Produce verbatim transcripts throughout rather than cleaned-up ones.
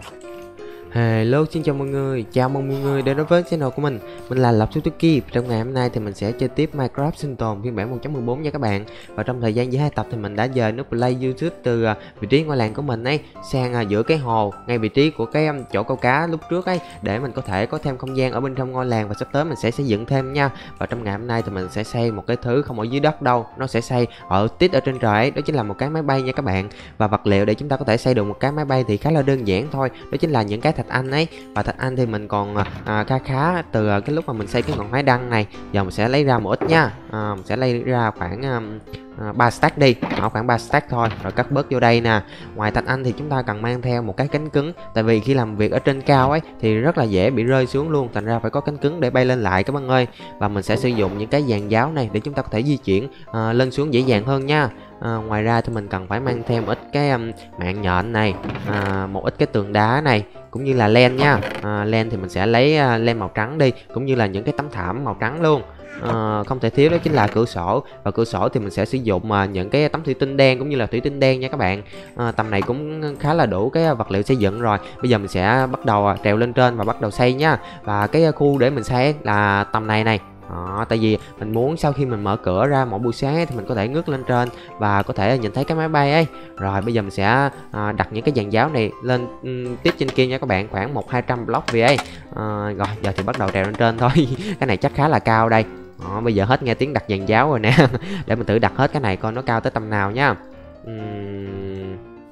Hello, xin chào mọi người, chào mừng mọi người đến với channel của mình. Mình là Lộc Suzuki. Trong ngày hôm nay thì mình sẽ chơi tiếp Minecraft sinh tồn phiên bản một chấm mười bốn nha các bạn. Và trong thời gian giữa hai tập thì mình đã dời nút play YouTube từ vị trí ngôi làng của mình ấy sang giữa cái hồ, ngay vị trí của cái chỗ câu cá lúc trước ấy, để mình có thể có thêm không gian ở bên trong ngôi làng, và sắp tới mình sẽ xây dựng thêm nha. Và trong ngày hôm nay thì mình sẽ xây một cái thứ không ở dưới đất đâu, nó sẽ xây ở tít ở trên trời ấy, đó chính là một cái máy bay nha các bạn. Và vật liệu để chúng ta có thể xây được một cái máy bay thì khá là đơn giản thôi, đó chính là những cái thạch anh ấy. Và thạch anh thì mình còn à, khá khá từ cái lúc mà mình xây cái ngọn hải đăng này. Giờ mình sẽ lấy ra một ít nha, à, mình sẽ lấy ra khoảng à, ba stack đi, ở khoảng ba stack thôi, rồi cắt bớt vô đây nè. Ngoài thạch anh thì chúng ta cần mang theo một cái cánh cứng, tại vì khi làm việc ở trên cao ấy thì rất là dễ bị rơi xuống luôn, thành ra phải có cánh cứng để bay lên lại các bạn ơi. Và mình sẽ sử dụng những cái dàn giáo này để chúng ta có thể di chuyển à, lên xuống dễ dàng hơn nha. À, ngoài ra thì mình cần phải mang thêm một ít cái um, mạng nhện này, à, một ít cái tường đá này, cũng như là len nha. à, len thì mình sẽ lấy uh, len màu trắng đi, cũng như là những cái tấm thảm màu trắng luôn. à, không thể thiếu đó chính là cửa sổ, và cửa sổ thì mình sẽ sử dụng uh, những cái tấm thủy tinh đen cũng như là thủy tinh đen nha các bạn. à, tầm này cũng khá là đủ cái vật liệu xây dựng rồi. Bây giờ mình sẽ bắt đầu uh, trèo lên trên và bắt đầu xây nha. Và cái uh, khu để mình xây là tầm này này. Đó, tại vì mình muốn sau khi mình mở cửa ra mỗi buổi sáng ấy, thì mình có thể ngước lên trên và có thể nhìn thấy cái máy bay ấy. Rồi bây giờ mình sẽ à, đặt những cái dàn giáo này lên um, tiếp trên kia nha các bạn, khoảng một hai trăm block vì ấy. à, Rồi giờ thì bắt đầu trèo lên trên thôi. Cái này chắc khá là cao đây. Đó, bây giờ hết nghe tiếng đặt dàn giáo rồi nè. Để mình thử đặt hết cái này coi nó cao tới tầm nào nha. uhm...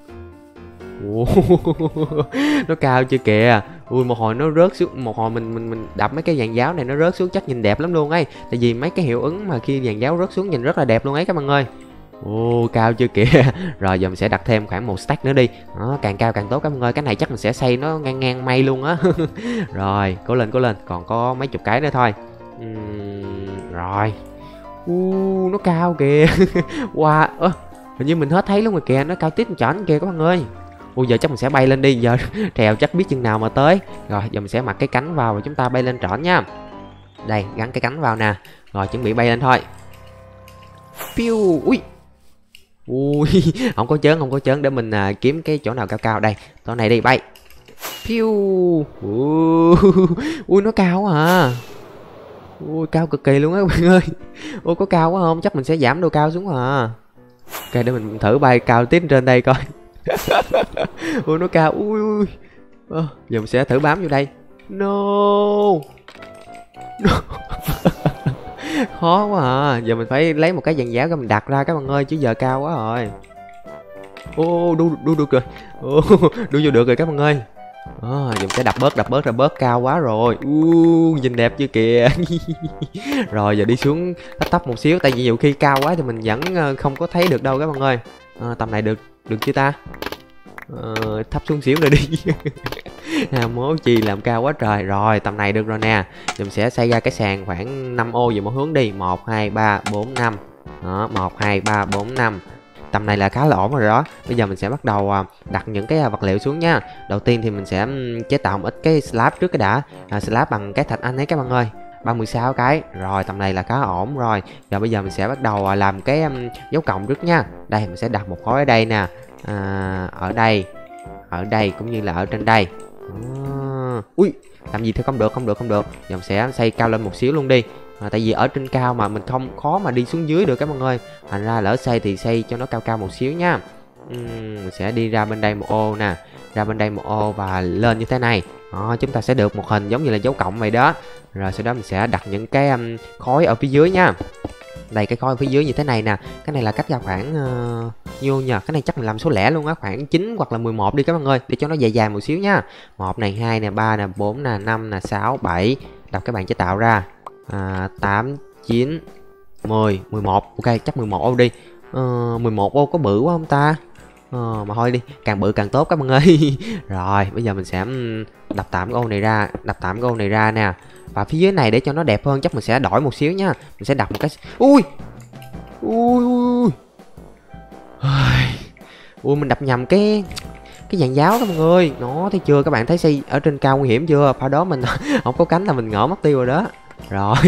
Nó cao chưa kìa. Ui, một hồi nó rớt xuống, một hồi mình mình mình đập mấy cái dàn giáo này nó rớt xuống chắc nhìn đẹp lắm luôn ấy. Tại vì mấy cái hiệu ứng mà khi dàn giáo rớt xuống nhìn rất là đẹp luôn ấy các bạn ơi. Ồ, cao chưa kìa. Rồi giờ mình sẽ đặt thêm khoảng một stack nữa đi. Đó, càng cao càng tốt các bạn ơi. Cái này chắc mình sẽ xây nó ngang ngang mây luôn á. Rồi, cố lên cố lên, còn có mấy chục cái nữa thôi. uhm, Rồi. U, nó cao kìa. Wow, ơ, hình như mình hết thấy luôn rồi kìa, nó cao tít chỏn kìa các bạn ơi. Ui, giờ chắc mình sẽ bay lên đi, giờ trèo chắc biết chừng nào mà tới. Rồi giờ mình sẽ mặc cái cánh vào và chúng ta bay lên trỏn nha. Đây, gắn cái cánh vào nè. Rồi chuẩn bị bay lên thôi. Piu. Ui. Ui, không có chớn, không có chớn, để mình à, kiếm cái chỗ nào cao cao. Đây, chỗ này đi, bay. Piu. Ui, ui nó cao quá à. Ui, cao cực kỳ luôn á các bạn ơi. Ui, có cao quá không? Chắc mình sẽ giảm độ cao xuống à. Ok, để mình thử bay cao tiếp trên đây coi. Ui, nó cao. Ui, ui. À, giờ mình sẽ thử bám vô đây. No, no. Khó quá à. Giờ mình phải lấy một cái dàn giáo cho mình đặt ra các bạn ơi, chứ giờ cao quá rồi. Ô, đu đu được rồi. Ô, đu vô được rồi các bạn ơi. À, giờ mình sẽ đập bớt đập bớt ra bớt, cao quá rồi. uh, Nhìn đẹp chưa kìa. Rồi giờ đi xuống thấp thấp một xíu, tại vì nhiều khi cao quá thì mình vẫn không có thấy được đâu các bạn ơi. À, tầm này được được chưa ta? Ờ, thấp xuống xíu nữa đi. À, mố chi làm cao quá trời. Rồi tầm này được rồi nè. Mình sẽ xây ra cái sàn khoảng năm ô về một hướng đi. Một hai ba bốn năm. Đó, một hai ba bốn năm. Tầm này là khá là ổn rồi đó. Bây giờ mình sẽ bắt đầu đặt những cái vật liệu xuống nha. Đầu tiên thì mình sẽ chế tạo một ít cái slab trước cái đã. à, Slab bằng cái thạch anh ấy các bạn ơi, ba mươi sáu cái. Rồi tầm này là khá ổn rồi. Giờ bây giờ mình sẽ bắt đầu làm cái um, dấu cộng trước nha. Đây mình sẽ đặt một khối ở đây nè. À, ở đây, ở đây cũng như là ở trên đây. à, Ui, làm gì thì không được, không được, không được. Giờ mình sẽ xây cao lên một xíu luôn đi. à, Tại vì ở trên cao mà mình không khó mà đi xuống dưới được các bạn ơi. Thành ra lỡ xây thì xây cho nó cao cao một xíu nha. uhm, Mình sẽ đi ra bên đây một ô nè, ra bên đây một ô và lên như thế này. Đó, chúng ta sẽ được một hình giống như là dấu cộng vậy đó. Rồi sau đó mình sẽ đặt những cái um, khối ở phía dưới nha. Đây, cái khối ở phía dưới như thế này nè. Cái này là cắt ra khoảng uh, nhiêu nhờ. Cái này chắc mình làm số lẻ luôn á, khoảng chín hoặc là mười một đi các bạn ơi, để cho nó dài dài một xíu nha. Một này, hai nè, ba nè, bốn nè, năm nè, sáu, bảy. Đọc các bạn chế tạo ra. à, tám, chín, mười, mười một. Ok, chắc mười một ô đi. uh, mười một ô có bự quá không ta? Ờ, mà thôi đi, càng bự càng tốt các bạn ơi. Rồi bây giờ mình sẽ đập tạm cái ô này ra, đập tạm cái ô này ra nè. Và phía dưới này để cho nó đẹp hơn chắc mình sẽ đổi một xíu nha. Mình sẽ đặt một cái. Ui, ui, ui, ui, mình đập nhầm cái cái dàn giáo các bạn ơi. Nó thấy chưa, các bạn thấy xây ở trên cao nguy hiểm chưa? Pha đó mình không có cánh là mình ngỡ mất tiêu rồi đó. Rồi.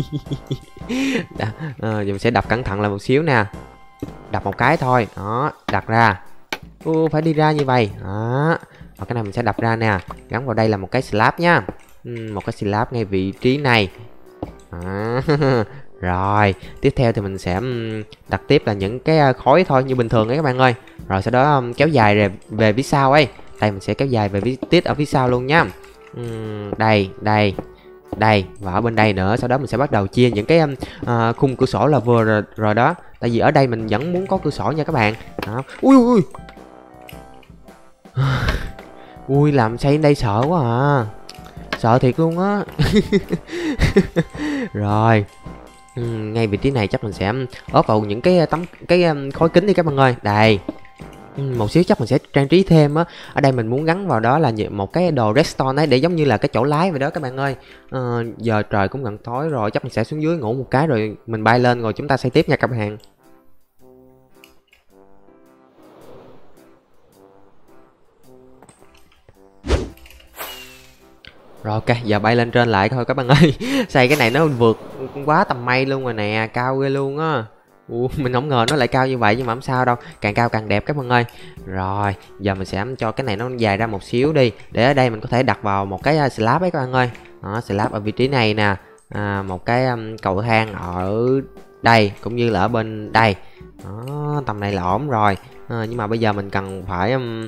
À, giờ mình sẽ đập cẩn thận lại một xíu nè. Đập một cái thôi. Đó, đặt ra. Ui, phải đi ra như vậy. Đó. Và cái này mình sẽ đập ra nè, gắn vào đây là một cái slab nha. Uhm, một cái slab ngay vị trí này. À, rồi, tiếp theo thì mình sẽ đặt tiếp là những cái khối thôi như bình thường ấy các bạn ơi. Rồi sau đó kéo dài về, về phía sau ấy. Đây mình sẽ kéo dài về phía tiết ở phía sau luôn nha. Uhm, đây, đây, đây và ở bên đây nữa. Sau đó mình sẽ bắt đầu chia những cái uh, khung cửa sổ là vừa rồi, rồi đó. Tại vì ở đây mình vẫn muốn có cửa sổ nha các bạn. Đó. Ui ui ui, làm xây đây sợ quá à, sợ thiệt luôn á. Rồi uhm, ngay vị trí này chắc mình sẽ ốp vào những cái tấm cái khối kính đi các bạn ơi. Đây, một xíu chắc mình sẽ trang trí thêm á. Ở đây mình muốn gắn vào đó là một cái đồ redstone ấy, để giống như là cái chỗ lái vậy đó các bạn ơi. ờ, Giờ trời cũng gần tối rồi, chắc mình sẽ xuống dưới ngủ một cái rồi mình bay lên rồi chúng ta xây tiếp nha các bạn. Rồi ok, giờ bay lên trên lại thôi các bạn ơi. Xây cái này nó vượt quá tầm mây luôn rồi nè, cao ghê luôn á. Ủa, mình không ngờ nó lại cao như vậy, nhưng mà không sao đâu, càng cao càng đẹp các bạn ơi. Rồi giờ mình sẽ cho cái này nó dài ra một xíu đi, để ở đây mình có thể đặt vào một cái slab ấy các bạn ơi. Đó, slab ở vị trí này nè, à, một cái um, cầu thang ở đây cũng như là ở bên đây. Đó, tầm này là ổn rồi. À, nhưng mà bây giờ mình cần phải um,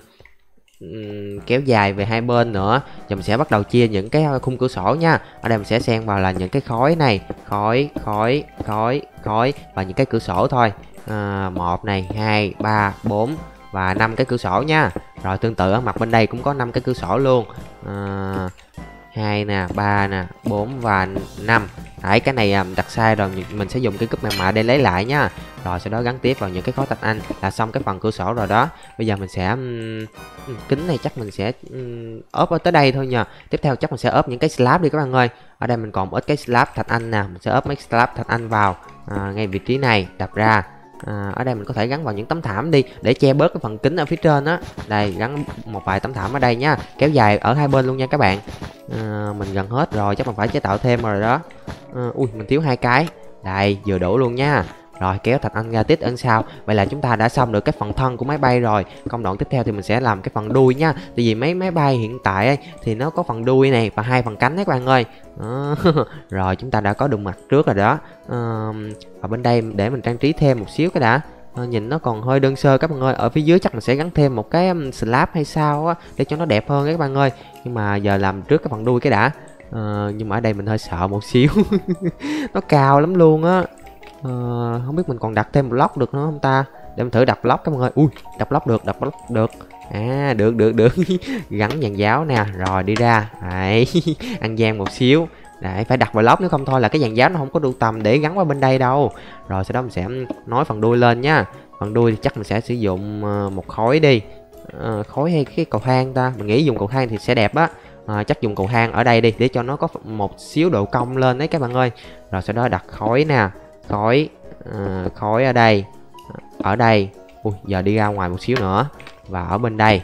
um, kéo dài về hai bên nữa. Giờ mình sẽ bắt đầu chia những cái khung cửa sổ nha. Ở đây mình sẽ xen vào là những cái khối này, khối khối khối khối và những cái cửa sổ thôi. À, một này, hai, ba, bốn và năm cái cửa sổ nha. Rồi tương tự ở mặt bên đây cũng có năm cái cửa sổ luôn. À, hai nè, ba nè, bốn và năm. Đấy, cái này đặt sai rồi, mình sẽ dùng cái cúp mềm mại để lấy lại nha. Rồi sau đó gắn tiếp vào những cái khối thạch anh là xong cái phần cửa sổ rồi đó. Bây giờ mình sẽ um, kính này chắc mình sẽ um, ốp ở tới đây thôi nha. Tiếp theo chắc mình sẽ ốp những cái slab đi các bạn ơi. Ở đây mình còn ít cái slab thạch anh nè, mình sẽ ốp mấy slab thạch anh vào à, ngay vị trí này, đập ra. À, ở đây mình có thể gắn vào những tấm thảm đi để che bớt cái phần kính ở phía trên á. Đây, gắn một vài tấm thảm ở đây nha, kéo dài ở hai bên luôn nha các bạn. À, mình gần hết rồi, chắc mình phải chế tạo thêm rồi đó. À, ui, mình thiếu hai cái. Đây, vừa đủ luôn nha. Rồi kéo thạch anh ra tiếp ấn sau. Vậy là chúng ta đã xong được cái phần thân của máy bay rồi. Công đoạn tiếp theo thì mình sẽ làm cái phần đuôi nha. Tại vì mấy máy bay hiện tại ấy, thì nó có phần đuôi này và hai phần cánh đấy các bạn ơi. Đó. Rồi chúng ta đã có đường mặt trước rồi đó. À, và bên đây để mình trang trí thêm một xíu cái đã. À, nhìn nó còn hơi đơn sơ các bạn ơi. Ở phía dưới chắc mình sẽ gắn thêm một cái slab hay sao á, để cho nó đẹp hơn các bạn ơi. Nhưng mà giờ làm trước cái phần đuôi cái đã. À, nhưng mà ở đây mình hơi sợ một xíu. Nó cao lắm luôn á. À, không biết mình còn đặt thêm block được nữa không ta, để mình thử đặt block các bạn ơi. Ui, đặt block được, đặt block được. À, được được được. Gắn dàn giáo nè, rồi đi ra. Đấy. Ăn gian một xíu. Đấy, phải đặt block, nếu không thôi là cái dàn giáo nó không có đủ tầm để gắn qua bên đây đâu. Rồi sau đó mình sẽ nối phần đuôi lên nha. Phần đuôi thì chắc mình sẽ sử dụng một khối đi. À, khối hay cái cầu thang ta, mình nghĩ dùng cầu thang thì sẽ đẹp á. À, chắc dùng cầu thang ở đây đi để cho nó có một xíu độ cong lên đấy các bạn ơi. Rồi sau đó đặt khối nè, khối à, khối ở đây, ở đây. Ui, giờ đi ra ngoài một xíu nữa và ở bên đây.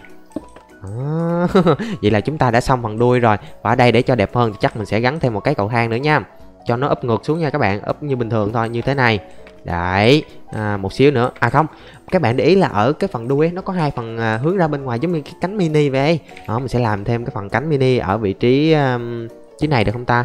À, vậy là chúng ta đã xong phần đuôi rồi. Và ở đây để cho đẹp hơn thì chắc mình sẽ gắn thêm một cái cầu thang nữa nha, cho nó úp ngược xuống nha các bạn, úp như bình thường thôi, như thế này. Đấy, à, một xíu nữa. À không, các bạn để ý là ở cái phần đuôi ấy, nó có hai phần à, hướng ra bên ngoài giống như cái cánh mini vậy. Đó, mình sẽ làm thêm cái phần cánh mini ở vị trí um, trí này được không ta?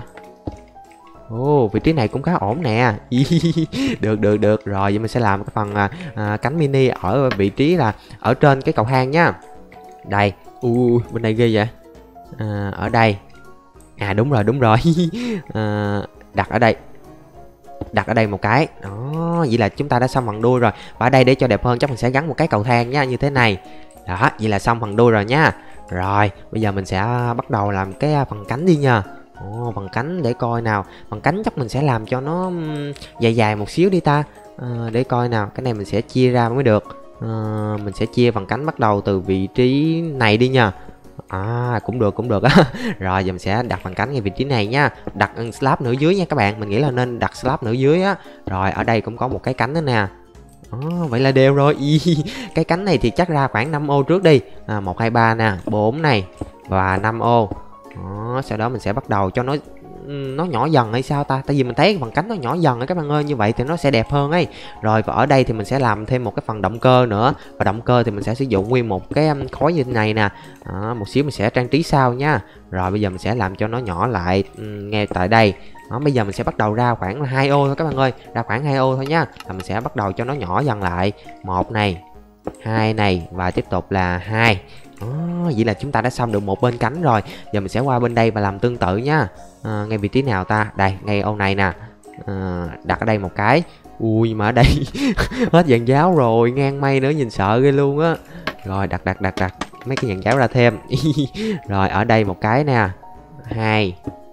Ồ, oh, vị trí này cũng khá ổn nè. Được được được. Rồi vậy mình sẽ làm cái phần à, à, cánh mini ở vị trí là ở trên cái cầu thang nhá. Đây. Ui, bên đây ghê vậy. À, ở đây. À đúng rồi, đúng rồi. À, đặt ở đây. Đặt ở đây một cái. Đó, vậy là chúng ta đã xong phần đuôi rồi. Và ở đây để cho đẹp hơn chắc mình sẽ gắn một cái cầu thang nha, như thế này. Đó, vậy là xong phần đuôi rồi nha. Rồi, bây giờ mình sẽ bắt đầu làm cái phần cánh đi nha. Ồ, phần cánh để coi nào. Phần cánh chắc mình sẽ làm cho nó dài dài một xíu đi ta. À, để coi nào, cái này mình sẽ chia ra mới được. À, mình sẽ chia phần cánh bắt đầu từ vị trí này đi nha. À, cũng được, cũng được á. Rồi giờ mình sẽ đặt phần cánh ngay vị trí này nha. Đặt slab nửa dưới nha các bạn. Mình nghĩ là nên đặt slab nửa dưới á. Rồi ở đây cũng có một cái cánh nữa nè. À, vậy là đều rồi. Cái cánh này thì chắc ra khoảng năm ô trước đi. À, một, hai, ba nè, bốn này và năm ô. Đó, sau đó mình sẽ bắt đầu cho nó nó nhỏ dần hay sao ta? Tại vì mình thấy phần cánh nó nhỏ dần á các bạn ơi, như vậy thì nó sẽ đẹp hơn ấy. Rồi và ở đây thì mình sẽ làm thêm một cái phần động cơ nữa, và động cơ thì mình sẽ sử dụng nguyên một cái khối như thế này nè. Đó, một xíu mình sẽ trang trí sau nha. Rồi bây giờ mình sẽ làm cho nó nhỏ lại ngay tại đây. Đó, bây giờ mình sẽ bắt đầu ra khoảng hai ô thôi các bạn ơi, ra khoảng hai ô thôi nha. Là mình sẽ bắt đầu cho nó nhỏ dần lại. Một này, hai này và tiếp tục là hai. Đó, vậy là chúng ta đã xong được một bên cánh rồi. Giờ mình sẽ qua bên đây và làm tương tự nha. À, ngay vị trí nào ta? Đây, ngay ô này nè. À, đặt ở đây một cái. Ui mà ở đây hết dàn giáo rồi, ngang mây nữa, nhìn sợ ghê luôn á. Rồi đặt đặt đặt đặt mấy cái dàn giáo ra thêm. Rồi ở đây một cái nè, hai,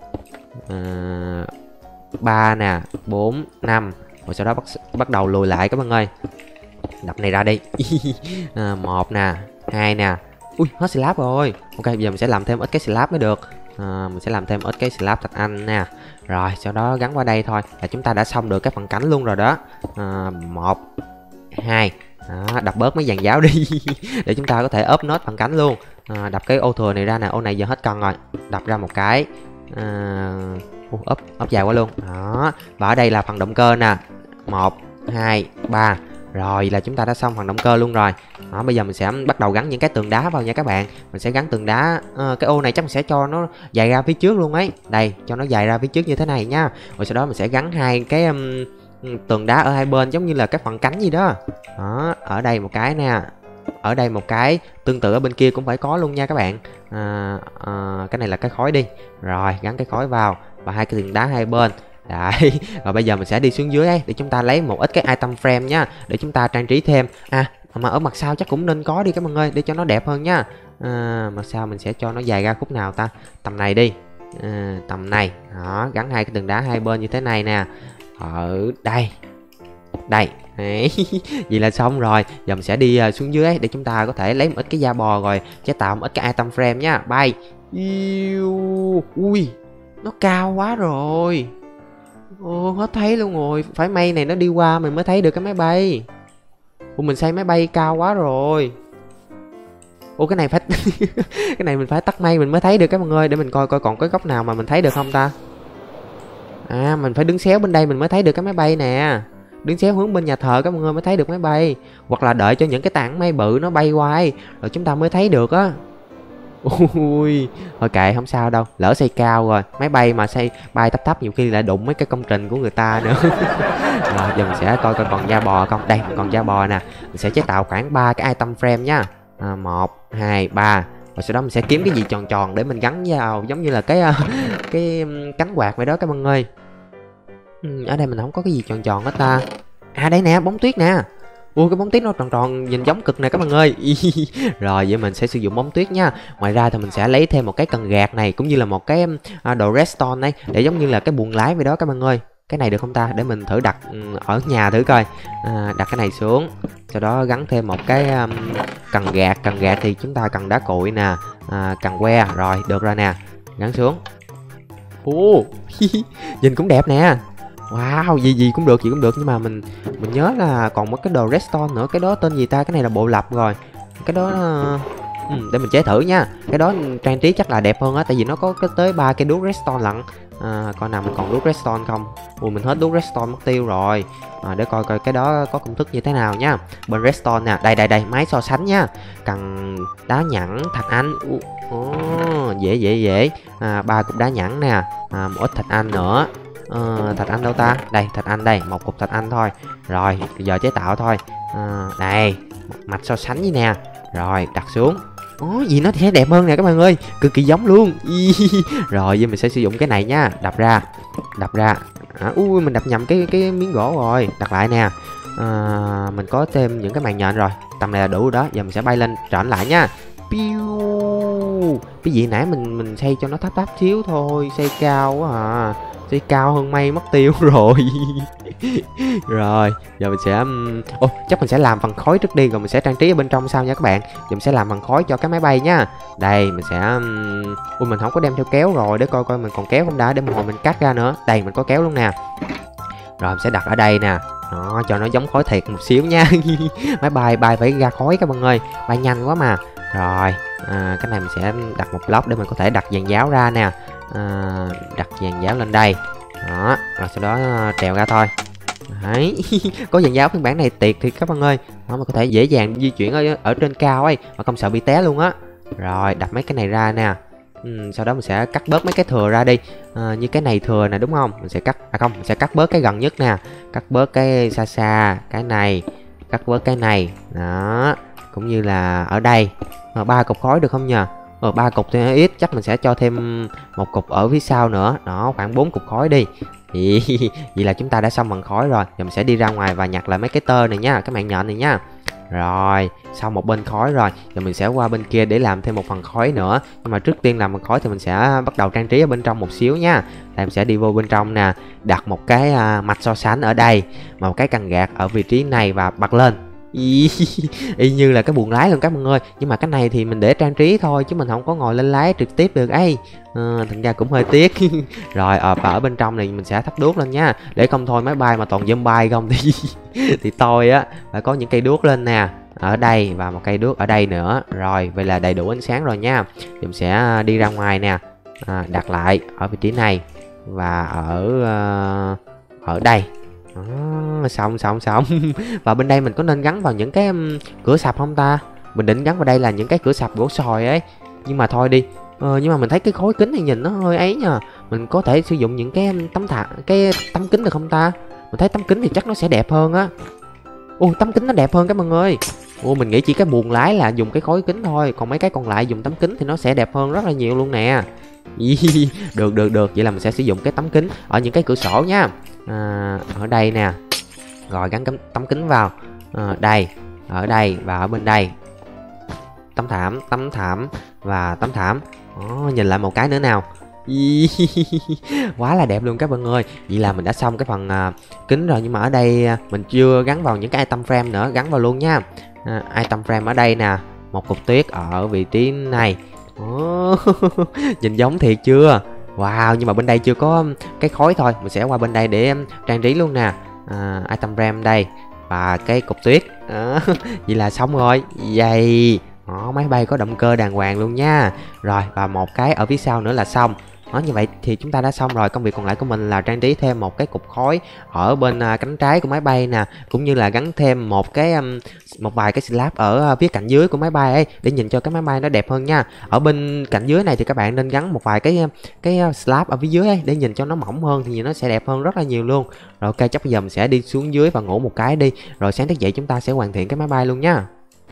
à, ba nè, bốn, năm. Rồi sau đó bắt bắt đầu lùi lại các bạn ơi. Đập này ra đi. À, một nè, hai nè. Ui hết slab rồi. Ok bây giờ mình sẽ làm thêm ít cái slab mới được. À, mình sẽ làm thêm ít cái slab thạch anh nè. Rồi sau đó gắn qua đây thôi là chúng ta đã xong được cái phần cánh luôn rồi đó. À, một, hai. Đó, đập bớt mấy dàn giáo đi để chúng ta có thể ốp nốt phần cánh luôn. À, đập cái ô thừa này ra nè, ô này giờ hết cần rồi. Đập ra một cái. À, ốp ốp dài quá luôn. Đó. Và ở đây là phần động cơ nè. Một, hai, ba. Rồi là chúng ta đã xong phần động cơ luôn rồi. Đó, bây giờ mình sẽ bắt đầu gắn những cái tường đá vào nha các bạn. Mình sẽ gắn tường đá. À, cái ô này chắc mình sẽ cho nó dài ra phía trước luôn ấy. Đây, cho nó dài ra phía trước như thế này nha. Rồi sau đó mình sẽ gắn hai cái um, tường đá ở hai bên giống như là cái phần cánh gì đó. Đó, ở đây một cái nè. Ở đây một cái, tương tự ở bên kia cũng phải có luôn nha các bạn. À, à, cái này là cái khối đi. Rồi, gắn cái khối vào và hai cái tường đá hai bên. Đấy, và bây giờ mình sẽ đi xuống dưới ấy, để chúng ta lấy một ít cái item frame nha, để chúng ta trang trí thêm. À, mà ở mặt sau chắc cũng nên có đi các bạn ơi, để cho nó đẹp hơn nha. À, mặt sau mình sẽ cho nó dài ra khúc nào ta? Tầm này đi. À, tầm này. Đó, gắn hai cái tường đá hai bên như thế này nè. Ở đây. Đây. Đấy. Vậy là xong rồi. Giờ mình sẽ đi uh, xuống dưới ấy, để chúng ta có thể lấy một ít cái da bò rồi chế tạo một ít cái item frame nha. Bay. Yêu. Ui, nó cao quá rồi. Ồ, hết thấy luôn rồi. Phải mây này nó đi qua mình mới thấy được cái máy bay. Ủa, mình xây máy bay cao quá rồi. Ủa cái này phải cái này mình phải tắt mây mình mới thấy được các bạn ơi. Để mình coi coi còn cái góc nào mà mình thấy được không ta. À, mình phải đứng xéo bên đây mình mới thấy được cái máy bay nè. Đứng xéo hướng bên nhà thờ các bạn ơi mới thấy được máy bay. Hoặc là đợi cho những cái tảng mây bự nó bay qua ấy, rồi chúng ta mới thấy được á. Ui, thôi kệ không sao đâu, lỡ xây cao rồi, máy bay mà xây bay thấp thấp nhiều khi lại đụng mấy cái công trình của người ta nữa. Rồi giờ mình sẽ coi coi còn da bò không. Đây còn da bò nè, mình sẽ chế tạo khoảng ba cái item frame nha. À, một, hai, ba. Rồi sau đó mình sẽ kiếm cái gì tròn tròn để mình gắn vào giống như là cái cái cánh quạt vậy đó các bạn ơi. Ừ, ở đây mình không có cái gì tròn tròn hết ta. À đây nè, bóng tuyết nè. Ui cái bóng tuyết nó tròn tròn nhìn giống cực nè các bạn ơi. Rồi vậy mình sẽ sử dụng bóng tuyết nha. Ngoài ra thì mình sẽ lấy thêm một cái cần gạt này, cũng như là một cái uh, đồ redstone này, để giống như là cái buồng lái vậy đó các bạn ơi. Cái này được không ta? Để mình thử đặt um, ở nhà thử coi. À, đặt cái này xuống. Sau đó gắn thêm một cái um, cần gạt. Cần gạt thì chúng ta cần đá cuội nè, à, cần que. Rồi được rồi nè. Gắn xuống. Ồ, nhìn cũng đẹp nè. Wow, gì gì cũng được, gì cũng được. Nhưng mà mình mình nhớ là còn một cái đồ redstone nữa. Cái đó tên gì ta? Cái này là bộ lập rồi. Cái đó ừ, để mình chế thử nha. Cái đó trang trí chắc là đẹp hơn á. Tại vì nó có cái tới ba cái đuốc redstone lận. À, coi nào mình còn đuốc redstone không. Ui mình hết đuốc redstone mất tiêu rồi. À, để coi coi cái đó có công thức như thế nào nha. Bên redstone nè. Đây đây đây, máy so sánh nha. Cần đá nhẵn, thạch anh. Oh, dễ dễ dễ. À, ba cục đá nhẵn nè. À, một ít thạch anh nữa. Uh, thạch anh đâu ta? Đây, thạch anh đây, một cục thạch anh thôi. Rồi, giờ chế tạo thôi. Uh, đây, mạch so sánh với nè. Rồi, đặt xuống. Ồ, gì nó sẽ đẹp hơn nè các bạn ơi. Cực kỳ giống luôn. Rồi, giờ mình sẽ sử dụng cái này nha. Đập ra. Đập ra. À, ui, mình đập nhầm cái cái miếng gỗ rồi. Đặt lại nè. À, mình có thêm những cái màn nhện rồi. Tầm này là đủ rồi đó. Giờ mình sẽ bay lên trển lại nha. Piu. Cái gì nãy mình mình xây cho nó thấp thấp xíu thôi. Xây cao quá à. Xây cao hơn mây mất tiêu rồi. Rồi giờ mình sẽ ồ chắc mình sẽ làm phần khói trước đi, rồi mình sẽ trang trí ở bên trong sau nha các bạn. Giờ mình sẽ làm phần khói cho cái máy bay nha. Đây mình sẽ ui mình không có đem theo kéo rồi, để coi coi mình còn kéo không đã, để một hồi mình cắt ra nữa. Đây mình có kéo luôn nè. Rồi mình sẽ đặt ở đây nè. Đó, cho nó giống khói thiệt một xíu nha. Máy bay bay phải ra khói các bạn ơi, bay nhanh quá mà. Rồi à, cái này mình sẽ đặt một block để mình có thể đặt dàn giáo ra nè. à, đặt dàn giáo lên đây. Đó, rồi sau đó trèo ra thôi. Đấy. Có dàn giáo phiên bản này tuyệt thì các bạn ơi. Đó, mà có thể dễ dàng di chuyển ở, ở trên cao ấy mà không sợ bị té luôn á. Rồi đặt mấy cái này ra nè. Ừ, sau đó mình sẽ cắt bớt mấy cái thừa ra đi. À, như cái này thừa nè đúng không, mình sẽ cắt, à không, mình sẽ cắt bớt cái gần nhất nè, cắt bớt cái xa xa, cái này, cắt bớt cái này. Đó, cũng như là ở đây ba cục khói được không nhờ? Ờ, ba cục thì ít, chắc mình sẽ cho thêm một cục ở phía sau nữa. Đó, khoảng bốn cục khói đi. Vậy là chúng ta đã xong bằng khói rồi. Giờ mình sẽ đi ra ngoài và nhặt lại mấy cái tơ này nha, cái mạng nhện này nha. Rồi, xong một bên khói rồi. Giờ mình sẽ qua bên kia để làm thêm một phần khói nữa. Nhưng mà trước tiên làm bằng khói thì mình sẽ bắt đầu trang trí ở bên trong một xíu nha. Đây mình sẽ đi vô bên trong nè, đặt một cái à, mạch so sánh ở đây, một cái cần gạt ở vị trí này và bật lên. Y, y như là cái buồng lái luôn các bạn ơi. Nhưng mà cái này thì mình để trang trí thôi chứ mình không có ngồi lên lái trực tiếp được ấy. À, thành ra cũng hơi tiếc. Rồi ở, ở bên trong này mình sẽ thắp đuốc lên nha, để không thôi máy bay mà toàn zombie không thì thì tôi á phải có những cây đuốc lên nè, ở đây và một cây đuốc ở đây nữa. Rồi vậy là đầy đủ ánh sáng rồi nha. Mình sẽ đi ra ngoài nè, à, đặt lại ở vị trí này và ở uh, ở đây. Đó, xong xong xong. Và bên đây mình có nên gắn vào những cái um, cửa sập không ta? Mình định gắn vào đây là những cái cửa sập gỗ sồi ấy, nhưng mà thôi đi. Ờ, nhưng mà mình thấy cái khối kính này nhìn nó hơi ấy nha. Mình có thể sử dụng những cái tấm thả cái tấm kính được không ta? Mình thấy tấm kính thì chắc nó sẽ đẹp hơn á. Ô, tấm kính nó đẹp hơn các bạn ơi. Ô, mình nghĩ chỉ cái buồng lái là dùng cái khối kính thôi, còn mấy cái còn lại dùng tấm kính thì nó sẽ đẹp hơn rất là nhiều luôn nè. Được được được, vậy là mình sẽ sử dụng cái tấm kính ở những cái cửa sổ nha. À, ở đây nè. Rồi gắn tấm kính vào. À, đây, ở đây và ở bên đây. Tấm thảm, tấm thảm và tấm thảm. Đó, nhìn lại một cái nữa nào. Quá là đẹp luôn các bạn ơi. Vậy là mình đã xong cái phần à, kính rồi. Nhưng mà ở đây à, mình chưa gắn vào những cái item frame nữa. Gắn vào luôn nha. à, Item frame ở đây nè, một cục tuyết ở vị trí này. Oh, nhìn giống thiệt chưa? Wow, nhưng mà bên đây chưa có cái khói thôi. Mình sẽ qua bên đây để trang trí luôn nè. à, Item frame đây và cái cục tuyết. à, Vậy là xong rồi. Vậy đó, máy bay có động cơ đàng hoàng luôn nha. Rồi và một cái ở phía sau nữa là xong. Đó, như vậy thì chúng ta đã xong rồi. Công việc còn lại của mình là trang trí thêm một cái cục khói ở bên uh, cánh trái của máy bay nè, cũng như là gắn thêm một cái um, một vài cái slab ở uh, phía cạnh dưới của máy bay ấy, để nhìn cho cái máy bay nó đẹp hơn nha. Ở bên cạnh dưới này thì các bạn nên gắn một vài cái cái slab ở phía dưới ấy, để nhìn cho nó mỏng hơn thì nhìn nó sẽ đẹp hơn rất là nhiều luôn. Rồi ok, chắc bây giờ mình sẽ đi xuống dưới và ngủ một cái đi, rồi sáng thức dậy chúng ta sẽ hoàn thiện cái máy bay luôn nha.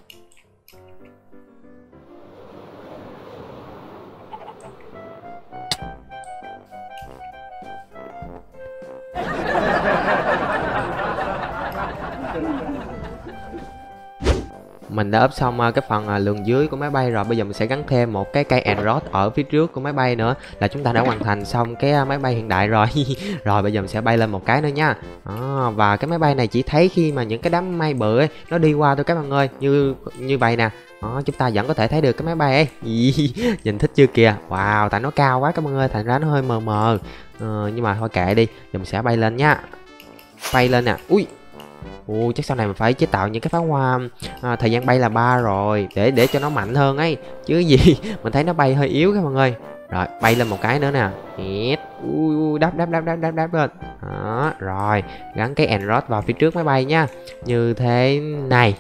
Mình đã ốp xong cái phần lường dưới của máy bay rồi. Bây giờ mình sẽ gắn thêm một cái cây Enrod ở phía trước của máy bay nữa, là chúng ta đã hoàn thành xong cái máy bay hiện đại rồi. Rồi bây giờ mình sẽ bay lên một cái nữa nha. Đó, và cái máy bay này chỉ thấy khi mà những cái đám mây bự ấy nó đi qua thôi các bạn ơi, như như vậy nè. Đó, chúng ta vẫn có thể thấy được cái máy bay ấy. Nhìn thích chưa kìa. Wow, tại nó cao quá các bạn ơi, thành ra nó hơi mờ mờ. ờ, Nhưng mà thôi kệ đi, giờ mình sẽ bay lên nha. Bay lên nè. Ui, ồ, chắc sau này mình phải chế tạo những cái pháo hoa à, thời gian bay là ba rồi, để để cho nó mạnh hơn ấy chứ gì. Mình thấy nó bay hơi yếu các bạn ơi. Rồi bay lên một cái nữa nè. Ui, đáp đáp đáp đáp đáp đáp lên. Đó, rồi gắn cái Enrod vào phía trước máy bay nha, như thế này.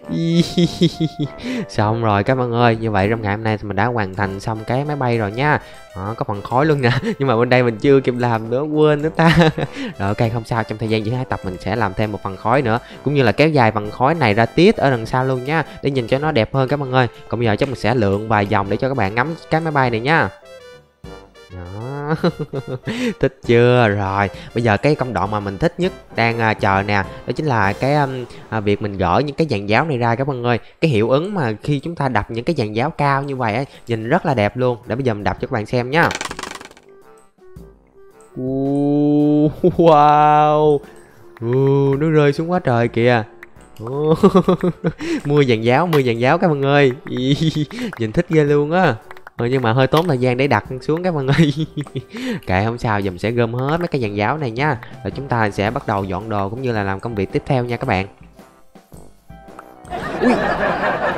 Xong rồi các bạn ơi. Như vậy trong ngày hôm nay thì mình đã hoàn thành xong cái máy bay rồi nha. Đó, có phần khói luôn nè. Nhưng mà bên đây mình chưa kịp làm nữa, quên nữa ta. Rồi ok, không sao, trong thời gian giữa hai tập mình sẽ làm thêm một phần khói nữa, cũng như là kéo dài phần khói này ra tít ở đằng sau luôn nha, để nhìn cho nó đẹp hơn các bạn ơi. Còn bây giờ chắc mình sẽ lượn vài vòng để cho các bạn ngắm cái máy bay này nha. Đó. Thích chưa? Rồi bây giờ cái công đoạn mà mình thích nhất đang uh, chờ nè, đó chính là cái um, uh, việc mình gỡ những cái dàn giáo này ra các bạn ơi. Cái hiệu ứng mà khi chúng ta đập những cái dàn giáo cao như vậy ấy, nhìn rất là đẹp luôn. Để bây giờ mình đập cho các bạn xem nhá. uh, Wow, uh, nó rơi xuống quá trời kìa. uh, Mưa dàn giáo, mưa dàn giáo các bạn ơi. Nhìn thích ghê luôn á. Ừ, nhưng mà hơi tốn thời gian để đặt xuống các bạn ơi. Kệ không sao, giờ mình sẽ gom hết mấy cái dàn giáo này nha, rồi chúng ta sẽ bắt đầu dọn đồ cũng như là làm công việc tiếp theo nha các bạn. Ui.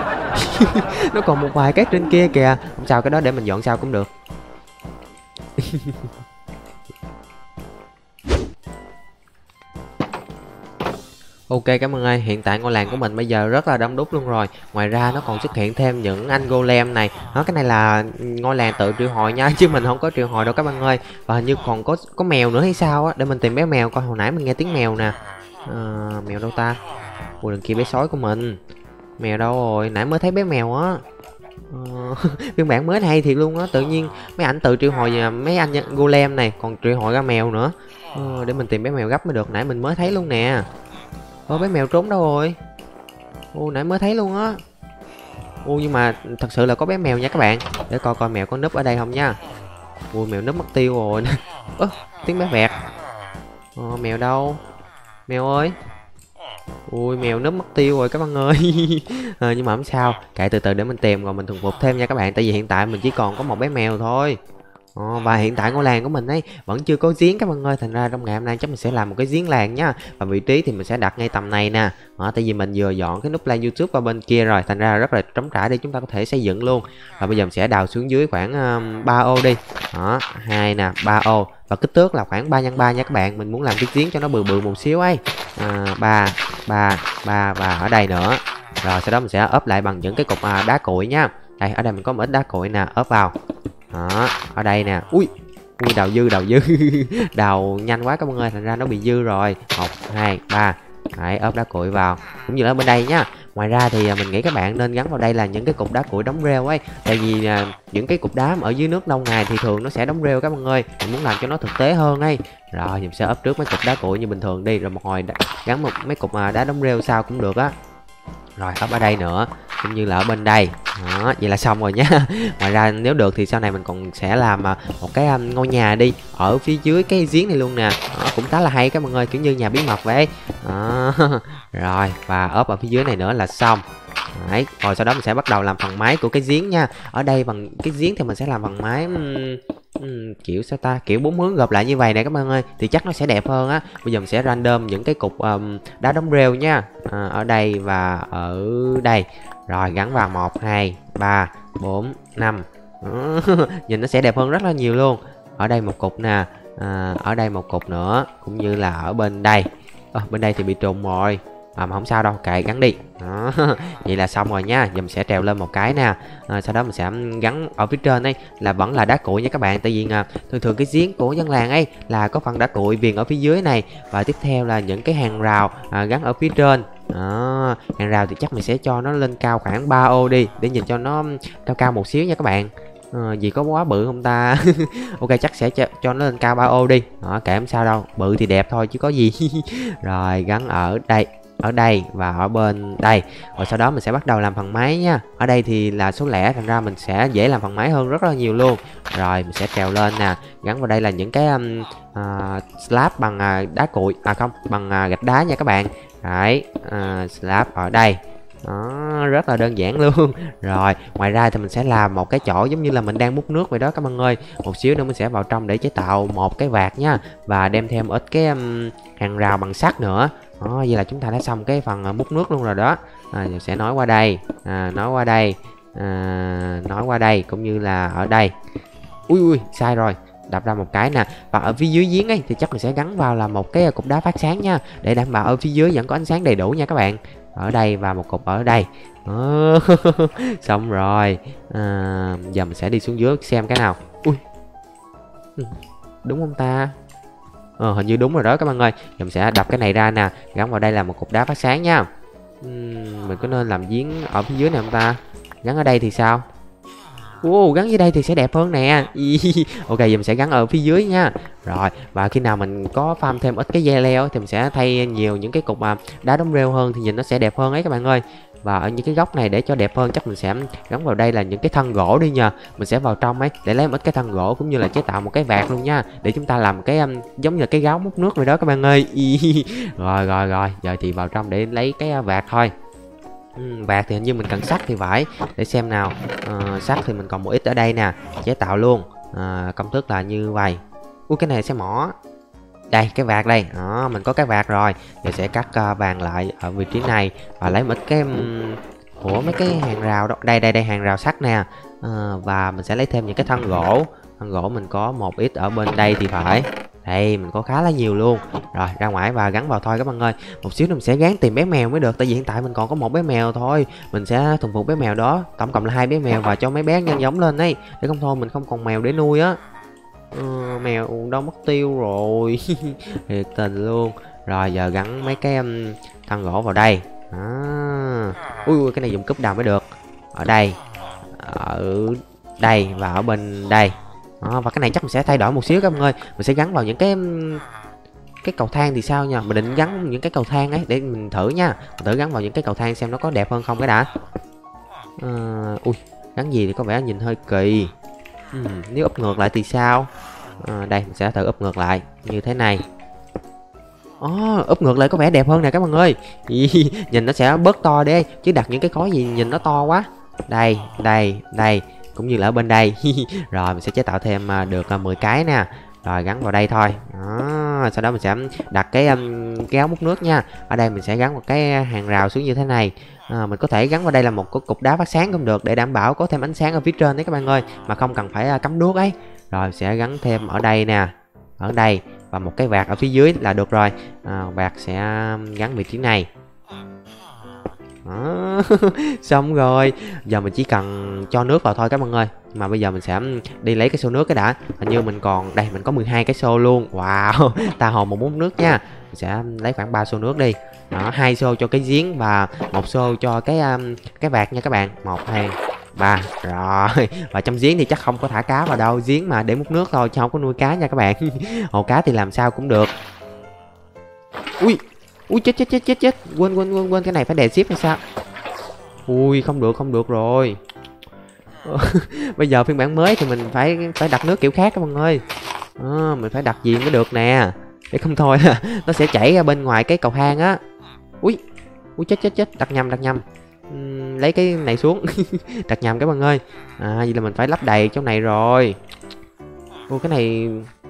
Nó còn một vài cái trên kia kìa. Không sao, cái đó để mình dọn sau cũng được. Ok các bạn ơi, hiện tại ngôi làng của mình bây giờ rất là đông đúc luôn rồi. Ngoài ra nó còn xuất hiện thêm những anh golem này. Đó, cái này là ngôi làng tự triệu hồi nha, chứ mình không có triệu hồi đâu các bạn ơi. Và hình như còn có có mèo nữa hay sao á, để mình tìm bé mèo coi. Hồi nãy mình nghe tiếng mèo nè. À, mèo đâu ta? Ui, đằng kia bé sói của mình. Mèo đâu rồi? Nãy mới thấy bé mèo á. Ờ, phiên bản mới hay thiệt luôn á, tự nhiên mấy ảnh tự triệu hồi mấy anh golem này còn triệu hồi ra mèo nữa. Ờ, để mình tìm bé mèo gấp mới được, nãy mình mới thấy luôn nè. Ô, bé mèo trốn đâu rồi? Ô, nãy mới thấy luôn á. Ô, nhưng mà thật sự là có bé mèo nha các bạn. Để coi coi mèo có núp ở đây không nha. Ui, mèo núp mất tiêu rồi. Ơ, tiếng bé vẹt. Ờ, mèo đâu? Mèo ơi. Ui, mèo núp mất tiêu rồi các bạn ơi. À, nhưng mà không sao, kệ, từ từ để mình tìm rồi mình thuần phục thêm nha các bạn. Tại vì hiện tại mình chỉ còn có một bé mèo thôi. Ồ, và hiện tại ngôi làng của mình ấy vẫn chưa có giếng các bạn ơi, thành ra trong ngày hôm nay chắc mình sẽ làm một cái giếng làng nhá. Và vị trí thì mình sẽ đặt ngay tầm này nè. Đó, tại vì mình vừa dọn cái nút play YouTube qua bên kia rồi, thành ra rất là trống trải để chúng ta có thể xây dựng luôn. Và bây giờ mình sẽ đào xuống dưới khoảng um, ba ô đi. Đó, hai nè, ba ô. Và kích thước là khoảng ba nhân ba nha các bạn. Mình muốn làm cái giếng cho nó bự bự một xíu ấy. À, ba, ba, ba và ở đây nữa. Rồi sau đó mình sẽ ốp lại bằng những cái cục à, đá cuội nha. Đây, ở đây mình có một ít đá cuội nè, ốp vào. Đó, ở đây nè. Ui, ui đào dư, đào dư. Đào nhanh quá các bạn ơi, thành ra nó bị dư rồi. Một, hai, ba. Đấy, ốp đá cuội vào. Cũng như ở bên đây nhá. Ngoài ra thì mình nghĩ các bạn nên gắn vào đây là những cái cục đá cuội đóng rêu ấy. Tại vì à, những cái cục đá ở dưới nước lâu ngày thì thường nó sẽ đóng rêu các bạn ơi. Mình muốn làm cho nó thực tế hơn ấy. Rồi, mình sẽ ốp trước mấy cục đá cuội như bình thường đi. Rồi một hồi gắn một mấy cục đá đóng rêu sau cũng được á. Rồi ốp ở đây nữa, cũng như là ở bên đây. Đó, vậy là xong rồi nhá. Ngoài ra nếu được thì sau này mình còn sẽ làm một cái um, ngôi nhà đi ở phía dưới cái giếng này luôn nè. Đó, cũng khá là hay các bạn ơi, kiểu như nhà bí mật vậy. Đó. Rồi, và ốp ở phía dưới này nữa là xong. Đấy, rồi sau đó mình sẽ bắt đầu làm phần mái của cái giếng nha. Ở đây bằng cái giếng thì mình sẽ làm phần mái um, um, kiểu sao ta, kiểu bốn hướng gộp lại như vậy nè các bạn ơi, thì chắc nó sẽ đẹp hơn á. Bây giờ mình sẽ random những cái cục um, đá đóng rêu nha. À, ở đây và ở đây. Rồi gắn vào một, hai, ba, bốn, năm. Nhìn nó sẽ đẹp hơn rất là nhiều luôn. Ở đây một cục nè. À, ở đây một cục nữa, cũng như là ở bên đây. À, bên đây thì bị trùng rồi. À, mà không sao đâu, kệ, gắn đi. Đó. Vậy là xong rồi nha. Giờ mình sẽ trèo lên một cái nè. À, sau đó mình sẽ gắn ở phía trên ấy là vẫn là đá cuội nha các bạn. Tại vì à, thường thường cái giếng của dân làng ấy là có phần đá cuội viền ở phía dưới này. Và tiếp theo là những cái hàng rào à, gắn ở phía trên. Đó. Hàng rào thì chắc mình sẽ cho nó lên cao khoảng ba ô đi, để nhìn cho nó cao cao một xíu nha các bạn. À, gì có quá bự không ta? Ok, chắc sẽ cho, cho nó lên cao ba ô đi. Đó, kệ, không sao đâu, bự thì đẹp thôi chứ có gì. Rồi gắn ở đây, ở đây và ở bên đây. Rồi sau đó mình sẽ bắt đầu làm phần mái nha. Ở đây thì là số lẻ, thành ra mình sẽ dễ làm phần mái hơn rất là nhiều luôn. Rồi mình sẽ trèo lên nè. Gắn vào đây là những cái um, uh, slab bằng uh, đá cuội. À không, bằng uh, gạch đá nha các bạn. Đấy, uh, slab ở đây. Đó, rất là đơn giản luôn. Rồi, ngoài ra thì mình sẽ làm một cái chỗ giống như là mình đang múc nước vậy đó các bạn ơi. Một xíu nữa mình sẽ vào trong để chế tạo một cái vạc nha. Và đem thêm ít cái um, hàng rào bằng sắt nữa. Đó, vậy là chúng ta đã xong cái phần uh, múc nước luôn rồi đó. À, mình sẽ nói qua đây, à, nói qua đây, à, nói qua đây, cũng như là ở đây. Ui ui, sai rồi, đập ra một cái nè. Và ở phía dưới giếng ấy thì chắc mình sẽ gắn vào là một cái cục đá phát sáng nha, để đảm bảo ở phía dưới vẫn có ánh sáng đầy đủ nha các bạn. Ở đây và một cục ở đây. Đó. Xong rồi. À, giờ mình sẽ đi xuống dưới xem cái nào. Ui, đúng không ta? Ờ, hình như đúng rồi đó các bạn ơi. Giờ mình sẽ đập cái này ra nè, gắn vào đây là một cục đá phát sáng nha. uhm, Mình có nên làm giếng ở phía dưới này không ta? Gắn ở đây thì sao? Wow, gắn dưới đây thì sẽ đẹp hơn nè. Ok, giờ mình sẽ gắn ở phía dưới nha. Rồi, và khi nào mình có farm thêm ít cái dây leo thì mình sẽ thay nhiều những cái cục mà đá đóng rêu hơn, thì nhìn nó sẽ đẹp hơn ấy các bạn ơi. Và ở những cái góc này để cho đẹp hơn chắc mình sẽ gắn vào đây là những cái thân gỗ đi nhờ. Mình sẽ vào trong ấy để lấy một ít cái thân gỗ, cũng như là chế tạo một cái vạc luôn nha, để chúng ta làm cái um, giống như cái gáo múc nước vậy đó các bạn ơi. Rồi rồi rồi, giờ thì vào trong để lấy cái vạc thôi. Ừ, vạc thì hình như mình cần sắt thì phải. Để xem nào. uh, Sắt thì mình còn một ít ở đây nè, chế tạo luôn. uh, Công thức là như vậy. Ui, cái này sẽ mỏ. Đây, cái vạc đây. Đó, mình có cái vạc rồi. Giờ sẽ cắt uh, vàng lại ở vị trí này. Và lấy một cái um, của mấy cái hàng rào đó. Đây đây đây, hàng rào sắt nè. uh, Và mình sẽ lấy thêm những cái thân gỗ. Thân gỗ mình có một ít ở bên đây thì phải. Đây mình có khá là nhiều luôn. Rồi ra ngoài và gắn vào thôi các bạn ơi. Một xíu nữa mình sẽ gán tìm bé mèo mới được. Tại vì hiện tại mình còn có một bé mèo thôi. Mình sẽ thuần phục bé mèo đó. Tổng cộng là hai bé mèo và cho mấy bé nhân giống lên ấy. Để không thôi mình không còn mèo để nuôi á. ừ, Mèo đâu mất tiêu rồi. Thiệt tình luôn. Rồi giờ gắn mấy cái um, thân gỗ vào đây. À. Ui, ui cái này dùng cúp đào mới được. Ở đây, ở đây và ở bên đây. Đó, và cái này chắc mình sẽ thay đổi một xíu các bạn ơi. Mình sẽ gắn vào những cái cái cầu thang thì sao nha. Mình định gắn những cái cầu thang ấy để mình thử nha. Mình thử gắn vào những cái cầu thang xem nó có đẹp hơn không cái đã. à, Ui gắn gì thì có vẻ nhìn hơi kỳ. ừ, Nếu úp ngược lại thì sao? à, Đây mình sẽ thử úp ngược lại như thế này. Oh, úp ngược lại có vẻ đẹp hơn nè các bạn ơi. Nhìn nó sẽ bớt to đi. Chứ đặt những cái khối gì nhìn nó to quá. Đây, đây, đây. Cũng như là ở bên đây. Rồi mình sẽ chế tạo thêm được mười cái nè. Rồi gắn vào đây thôi. Đó. Sau đó mình sẽ đặt cái um, cái áo múc nước nha. Ở đây mình sẽ gắn một cái hàng rào xuống như thế này. à, Mình có thể gắn vào đây là một cái cục đá phát sáng cũng được. Để đảm bảo có thêm ánh sáng ở phía trên đấy các bạn ơi. Mà không cần phải cắm đuốc ấy. Rồi sẽ gắn thêm ở đây nè. Ở đây. Và một cái vạt ở phía dưới là được rồi. à, Vạt sẽ gắn vị trí này. Đó. Xong rồi. Giờ mình chỉ cần cho nước vào thôi các bạn ơi. Mà bây giờ mình sẽ đi lấy cái xô nước cái đã. Hình như mình còn, đây mình có mười hai cái xô luôn. Wow. Ta hồ một múc nước nha. Mình sẽ lấy khoảng ba xô nước đi. Đó, hai xô cho cái giếng và một xô cho cái um, cái vạt nha các bạn. Một, hai, ba. Rồi. Và trong giếng thì chắc không có thả cá vào đâu. Giếng mà để múc nước thôi chứ không có nuôi cá nha các bạn. Hồ cá thì làm sao cũng được. Ui. Ui chết chết chết chết chết. Quên quên quên quên cái này phải đè ship hay sao? Ui không được không được rồi. Bây giờ phiên bản mới thì mình phải phải đặt nước kiểu khác các bạn ơi. à, Mình phải đặt gì mới được nè. Để không thôi nó sẽ chảy ra bên ngoài cái cầu thang á. Ui. Ui chết chết chết. Đặt nhầm đặt nhầm. uhm, Lấy cái này xuống. Đặt nhầm các bạn ơi. À vậy là mình phải lắp đầy chỗ này rồi. Ui cái này.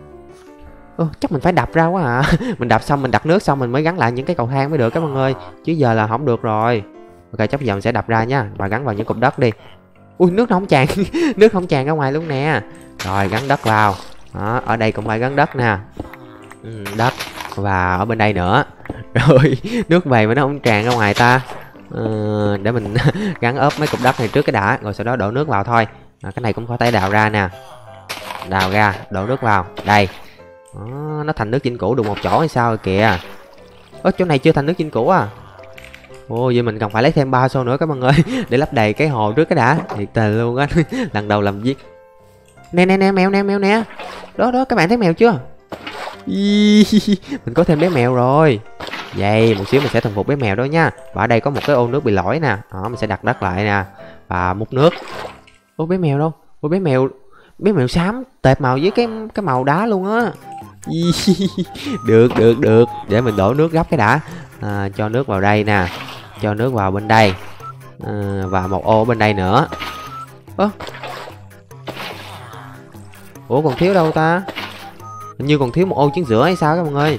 Ồ, chắc mình phải đập ra quá à. Mình đập xong mình đặt nước xong mình mới gắn lại những cái cầu thang mới được các bạn ơi. Chứ giờ là không được rồi. Ok chắc giờ mình sẽ đập ra nha. Và gắn vào những cục đất đi. Ui nước nó không tràn. Nước không tràn ra ngoài luôn nè. Rồi gắn đất vào. Đó, ở đây cũng phải gắn đất nè. ừ, Đất. Và ở bên đây nữa. Rồi nước về mà nó không tràn ra ngoài ta. ừ, Để mình gắn ốp mấy cục đất này trước cái đã. Rồi sau đó đổ nước vào thôi. à, Cái này cũng có thể đào ra nè. Đào ra đổ nước vào. Đây. Đó, nó thành nước vĩnh cửu được một chỗ hay sao rồi kìa. Ơ chỗ này chưa thành nước vĩnh cửu à. Ồ vậy mình cần phải lấy thêm ba xô nữa các bạn ơi. Để lấp đầy cái hồ trước cái đã. Thiệt tình luôn á. Lần đầu làm việc. Nè nè nè mèo nè mèo nè. Đó đó các bạn thấy mèo chưa? Mình có thêm bé mèo rồi. Vậy một xíu mình sẽ thuần phục bé mèo đó nha. Và ở đây có một cái ô nước bị lỗi nè. Đó mình sẽ đặt đất lại nè. Và múc nước. Ô bé mèo đâu? Ô bé mèo. Bé mèo xám tệp màu với cái cái màu đá luôn á. Được được được. Để mình đổ nước gấp cái đã. à, Cho nước vào đây nè. Cho nước vào bên đây. à, Và một ô bên đây nữa. Ơ Ủa còn thiếu đâu ta? Hình như còn thiếu một ô trứng sữa hay sao các bạn ơi.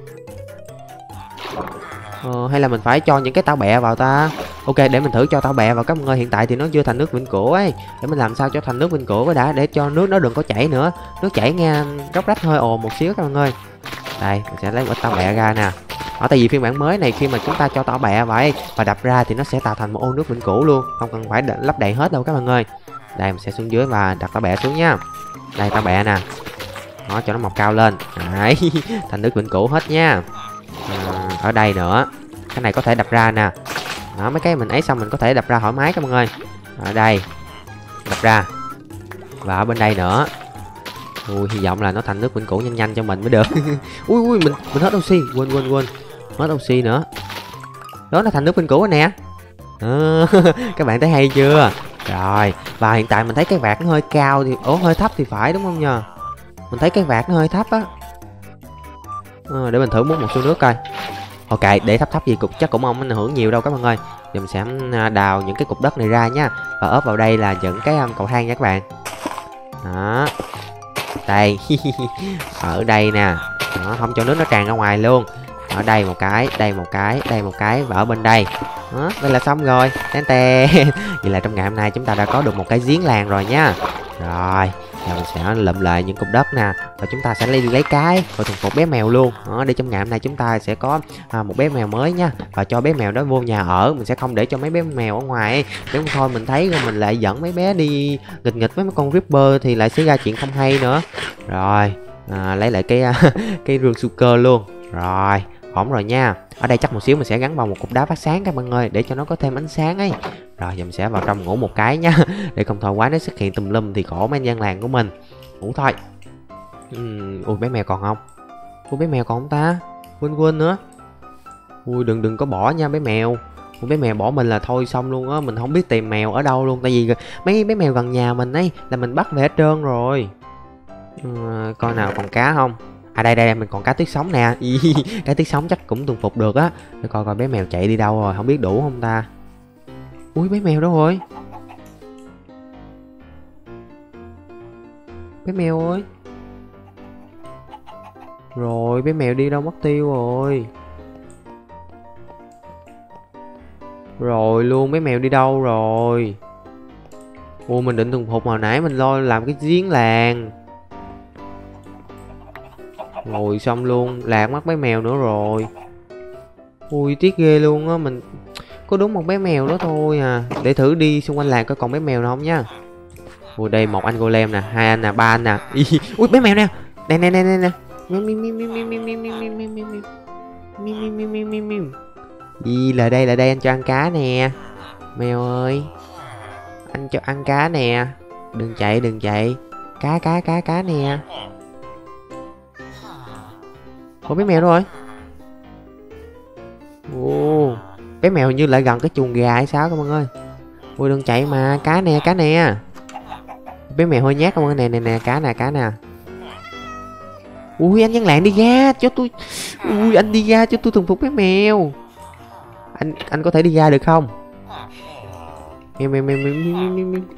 ờ, Hay là mình phải cho những cái táo bẹ vào ta. Ok để mình thử cho táo bẹ vào các bạn ơi. Hiện tại thì nó chưa thành nước vĩnh cửu ấy. Để mình làm sao cho thành nước vĩnh cửu đã. Để cho nước nó đừng có chảy nữa. Nước chảy nghe róc rách hơi ồn một xíu các bạn ơi. Đây mình sẽ lấy một ít táo bẹ ra nè. Ở tại vì phiên bản mới này khi mà chúng ta cho táo bẹ vậy và đập ra thì nó sẽ tạo thành một ô nước vĩnh cửu luôn. Không cần phải lấp đầy hết đâu các bạn ơi. Đây mình sẽ xuống dưới và đặt táo bẹ xuống nha. Đây táo bẹ nè. Đó cho nó mọc cao lên. Đấy. Thành nước vĩnh cửu hết nha. à, Ở đây nữa. Cái này có thể đập ra nè. Đó mấy cái mình ấy xong mình có thể đập ra thoải mái các bạn ơi. Ở đây đập ra. Và ở bên đây nữa. Ui hy vọng là nó thành nước vĩnh cửu nhanh nhanh cho mình mới được. Ui ui mình mình hết oxy. Quên quên quên. Hết oxy nữa. Đó nó thành nước vĩnh cửu rồi nè. à, Các bạn thấy hay chưa? Rồi. Và hiện tại mình thấy cái vạt nó hơi cao thì ố hơi thấp thì phải đúng không nhờ? Mình thấy cái vạt nó hơi thấp á. à, Để mình thử múc một xô nước coi. Ok để thấp thấp gì cục chắc cũng không ảnh hưởng nhiều đâu các bạn ơi. Giờ mình sẽ đào những cái cục đất này ra nha. Và ốp vào đây là những cái um, cầu thang nha các bạn. Đó. Đây. Ở đây nè. Đó, không cho nước nó tràn ra ngoài luôn. Ở đây một cái, đây một cái, đây một cái và ở bên đây. Đó, đây là xong rồi. Tén tè. Vậy là trong ngày hôm nay chúng ta đã có được một cái giếng làng rồi nha. Rồi, Giờ mình sẽ lượm lại những cục đất nè, và chúng ta sẽ lấy lấy cái và thuần phục bé mèo luôn. Đó, để trong ngày hôm nay chúng ta sẽ có à, một bé mèo mới nha, và cho bé mèo đó vô nhà ở. Mình sẽ không để cho mấy bé mèo ở ngoài, nếu không thôi mình thấy rồi mình lại dẫn mấy bé đi nghịch nghịch với mấy con Ripper thì lại xảy ra chuyện không hay nữa. Rồi à, lấy lại cái cái rương Suker luôn. Rồi ổn rồi nha. Ở đây chắc một xíu mình sẽ gắn vào một cục đá phát sáng các bạn ơi, để cho nó có thêm ánh sáng ấy. Rồi giờ mình sẽ vào trong ngủ một cái nha, để không thôi quá nó xuất hiện tùm lum thì khổ mấy anh dân làng của mình. Ngủ thôi. uhm, Ui bé mèo còn không? Ui bé mèo còn không ta? Quên quên nữa. Ui đừng đừng có bỏ nha bé mèo. Ui, bé mèo bỏ mình là thôi xong luôn á, mình không biết tìm mèo ở đâu luôn. Tại vì mấy bé mèo gần nhà mình ấy là mình bắt về hết trơn rồi. uhm, Coi nào còn cá không? À đây đây mình còn cá tuyết sống nè. Cá tuyết sống chắc cũng thuần phục được á. Để coi coi bé mèo chạy đi đâu rồi, không biết đủ không ta. Ui bé mèo đâu rồi? Bé mèo ơi. Rồi bé mèo đi đâu mất tiêu rồi. Rồi luôn bé mèo đi đâu rồi? Ui mình định thuần phục hồi nãy mình lo làm cái giếng làng. Rồi xong luôn, lạc mất bé mèo nữa rồi. Ui tiếc ghê luôn á, mình có đúng một bé mèo đó thôi à. Để thử đi xung quanh làng coi còn bé mèo nào không nha. Ui đây một anh golem nè, hai anh nè, ba anh nè. Ui bé mèo nè. Đây nè nè nè nè. Ý là đây là đây anh cho ăn cá nè. Mèo ơi. Anh cho ăn cá nè. Đừng chạy đừng chạy. Cá cá cá cá nè. Ủa bé mèo đâu rồi? Ồ, bé mèo như lại gần cái chuồng gà hay sao các bạn ơi. Ui đừng chạy mà, cá nè, cá nè. Bé mèo hơi nhát các bạn ơi, nè nè nè, cá nè, cá nè. Ui anh dân làng đi ra cho tôi. Ui anh đi ra cho tôi thuần phục bé mèo. Anh anh có thể đi ra được không? Mèo mèo mèo mèo mèo mèo.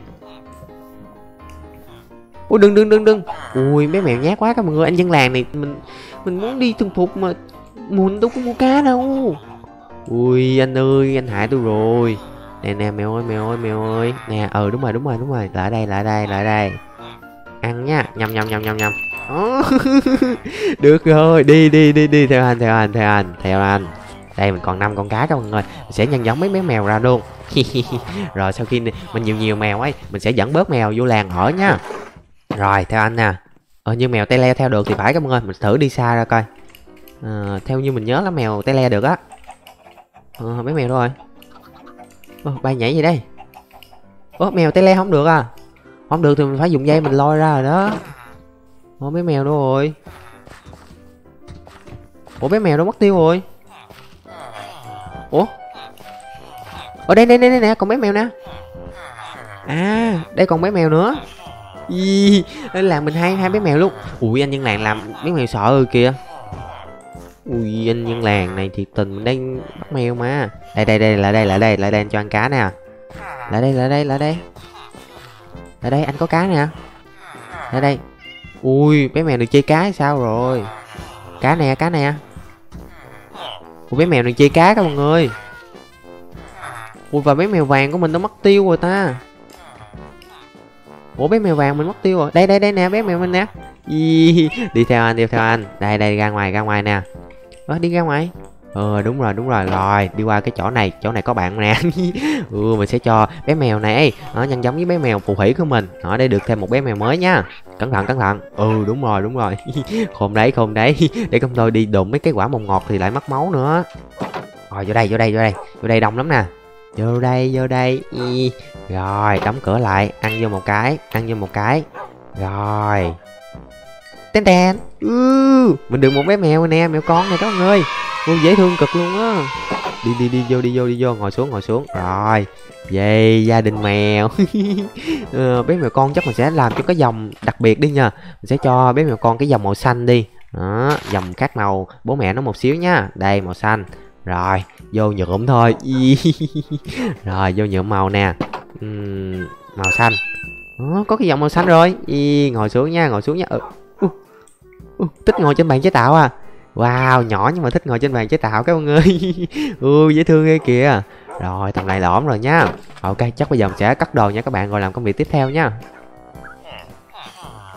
Ui đừng đừng đừng đừng. Ui bé mèo nhát quá các bạn ơi, anh dân làng này mình mình muốn đi thuần phục mà mình đâu có mua cá đâu. Ui anh ơi anh hại tôi rồi. Nè nè mèo ơi mèo ơi mèo ơi. Nè ừ đúng rồi đúng rồi đúng rồi. Lại đây lại đây lại đây. Ăn nha. Nhầm nhầm nhầm nhầm nhầm. Được rồi đi đi đi đi theo anh theo anh theo anh theo anh. Đây mình còn năm con cá các bạn ơi. Mình sẽ nhân giống mấy bé mèo ra luôn. Rồi sau khi mình nhiều nhiều mèo ấy, mình sẽ dẫn bớt mèo vô làng ở nha. Rồi theo anh nè. Ờ như mèo tay le theo được thì phải các bạn ơi. Mình thử đi xa ra coi. À, theo như mình nhớ là mèo tay le được á. Ờ mấy mèo đâu rồi? Ờ, bay nhảy gì đây? Ủa mèo tay le không được à? Không được thì mình phải dùng dây mình lôi ra rồi đó. Ủa mấy mèo đâu rồi? Ủa bé mèo đâu mất tiêu rồi? Ủa? Ở đây đây đây nè, còn bé mèo nè. À, đây còn bé mèo nữa. Ý, làm mình hai hai bé mèo luôn. Ui anh dân làng làm bé mèo sợ rồi kìa. Ui anh dân làng này thiệt tình mình đang bắt mèo mà. Đây đây đây lại đây lại đây lại đây anh cho ăn cá nè. Lại đây lại đây lại đây. Lại đây anh có cá nè. Lại đây. Ui bé mèo được chơi cá hay sao rồi? Cá nè cá nè. Ui bé mèo được chơi cá các bạn ơi. Ui và bé mèo vàng của mình nó mất tiêu rồi ta. Ủa bé mèo vàng mình mất tiêu rồi. Đây đây đây nè bé mèo mình nè. Ý, đi theo anh đi theo anh. Đây đây ra ngoài ra ngoài nè. Ờ đi ra ngoài. Ờ đúng rồi đúng rồi rồi đi qua cái chỗ này, chỗ này có bạn nè. Ừ mình sẽ cho bé mèo này nó nhân giống với bé mèo phù thủy của mình. Ở đây được thêm một bé mèo mới nha. Cẩn thận cẩn thận. Ừ đúng rồi đúng rồi. Khôn đấy khôn đấy. Để không thôi đi đụng mấy cái quả mồng ngọt thì lại mất máu nữa. Rồi vô đây vô đây vô đây vô đây đông lắm nè. Vô đây vô đây. Ý. Rồi đóng cửa lại, ăn vô một cái, ăn vô một cái. Rồi tên đèn. Ừ, mình được một bé mèo nè, mèo con này các bạn ơi. Ui dễ thương cực luôn á. Đi đi đi vô đi vô đi vô, ngồi xuống ngồi xuống. Rồi về gia đình mèo. ờ, bé mèo con chắc mình sẽ làm cho cái dòng đặc biệt đi nha. Mình sẽ cho bé mèo con cái dòng màu xanh đi. Đó, dòng khác màu bố mẹ nó một xíu nha. Đây màu xanh. Rồi vô nhuộm thôi. Rồi vô nhuộm màu nè. uhm, Màu xanh. Đó, có cái dòng màu xanh rồi. Ý, ngồi xuống nha ngồi xuống nha. ừ. Uh, uh, thích ngồi trên bàn chế tạo à. Wow nhỏ nhưng mà thích ngồi trên bàn chế tạo các bạn ơi. Ừ dễ thương ghê kìa. Rồi tầm này là ổn rồi nha. Ok chắc bây giờ mình sẽ cất đồ nha các bạn, rồi làm công việc tiếp theo nha.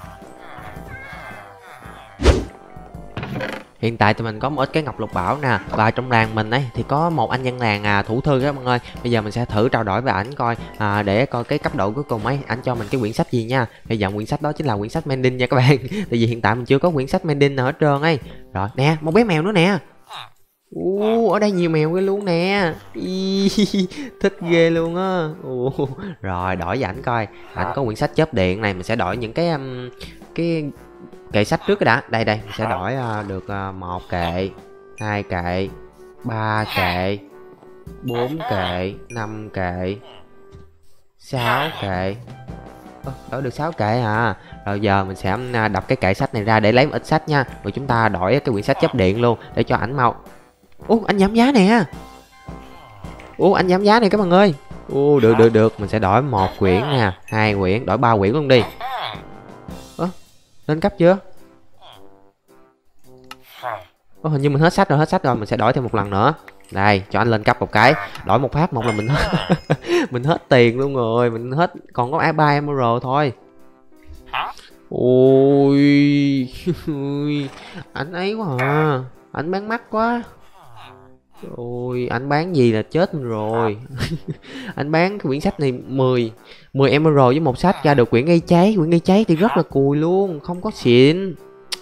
Hiện tại thì mình có một ít cái ngọc lục bảo nè. Và trong làng mình ấy thì có một anh dân làng à, thủ thư các bạn ơi. Bây giờ mình sẽ thử trao đổi với ảnh coi à, để coi cái cấp độ cuối cùng ấy ảnh cho mình cái quyển sách gì nha. Hy vọng quyển sách đó chính là quyển sách Mending nha các bạn. Tại vì hiện tại mình chưa có quyển sách Mending nào hết trơn ấy. Rồi nè, một bé mèo nữa nè. Ồ, ở đây nhiều mèo ghê luôn nè. Ý, thích ghê luôn á. Rồi đổi với ảnh coi. Ảnh có quyển sách chớp điện này, mình sẽ đổi những cái um, cái kệ sách trước cái đã. Đây đây, mình sẽ đổi uh, được uh, một kệ, hai kệ, ba kệ, bốn kệ, năm kệ, sáu kệ. Ơ, đổi được sáu kệ à. Rồi giờ mình sẽ uh, đập cái kệ sách này ra để lấy một ít sách nha. Rồi chúng ta đổi cái quyển sách chớp điện luôn để cho ảnh mau. Ủa anh giảm giá nè. Ủa anh giảm giá này các bạn ơi. Ủa được được được, mình sẽ đổi một quyển nè, hai quyển, đổi ba quyển luôn đi. Ủa, lên cấp chưa? Ủa, hình như mình hết sách rồi, hết sách rồi, mình sẽ đổi thêm một lần nữa. Đây, cho anh lên cấp một cái, đổi một phát một là mình hết mình hết tiền luôn rồi, mình hết còn có ba emerald thôi. Ôi, anh ấy quá à, anh bán mắc quá. Ôi, anh bán gì là chết rồi. Anh bán cái quyển sách này mười mười emerald với một sách ra được quyển gây cháy. Quyển gây cháy thì rất là cùi luôn, không có xịn.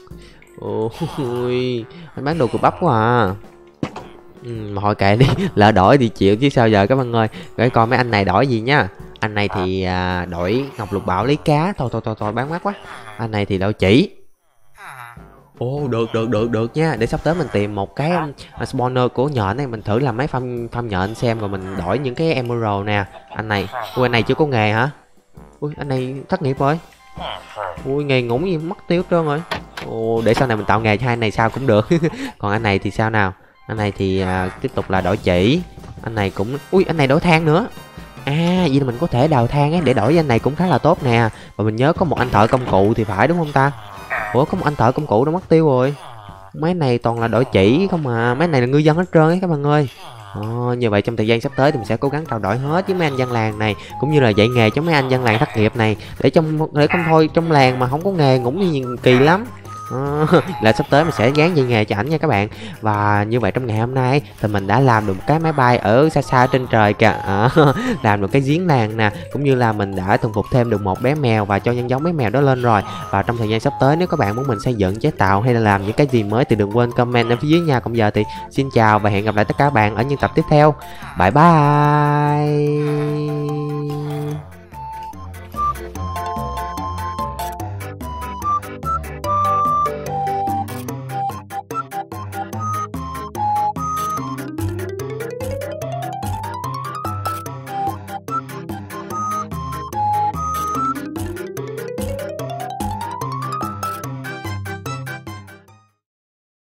Ôi, anh bán đồ cục bắp quá à. Ừ, mà thôi kệ đi, lỡ đổi thì chịu chứ sao giờ các bạn ơi. Để coi mấy anh này đổi gì nha. Anh này thì à, đổi ngọc lục bảo lấy cá. Thôi thôi thôi thôi bán mắc quá. Anh này thì đổi chỉ. Ồ được được được được nha. Để sắp tới mình tìm một cái um, spawner của nhện này, mình thử làm mấy farm farm nhện xem, rồi mình đổi những cái emerald nè. Anh này, ui anh này chưa có nghề hả? Ui anh này thất nghiệp rồi. Ui nghề ngủn gì mất tiêu trơn rồi. Ồ để sau này mình tạo nghề cho hai này sao cũng được. Còn anh này thì sao nào? Anh này thì à, tiếp tục là đổi chỉ. Anh này cũng, ui anh này đổi than nữa. À vậy là mình có thể đào than ấy để đổi với anh này cũng khá là tốt nè. Và mình nhớ có một anh thợ công cụ thì phải đúng không ta? Ủa có một anh thợ công cụ nó mất tiêu rồi. Mấy này toàn là đổi chỉ không mà. Mấy này là ngư dân hết trơn ấy các bạn ơi. Ờ, như vậy trong thời gian sắp tới thì mình sẽ cố gắng trao đổi hết với mấy anh dân làng này, cũng như là dạy nghề cho mấy anh dân làng thất nghiệp này, để trong để không thôi trong làng mà không có nghề ngủn như kỳ lắm. À, là sắp tới mình sẽ gán dạy nghề cho ảnh nha các bạn. Và như vậy trong ngày hôm nay thì mình đã làm được một cái máy bay ở xa xa trên trời kìa. À, làm được cái giếng làng nè, cũng như là mình đã thuần phục thêm được một bé mèo và cho nhân giống bé mèo đó lên rồi. Và trong thời gian sắp tới nếu các bạn muốn mình xây dựng, chế tạo hay là làm những cái gì mới thì đừng quên comment ở phía dưới nha. Còn giờ thì xin chào và hẹn gặp lại tất cả các bạn ở những tập tiếp theo. Bye bye.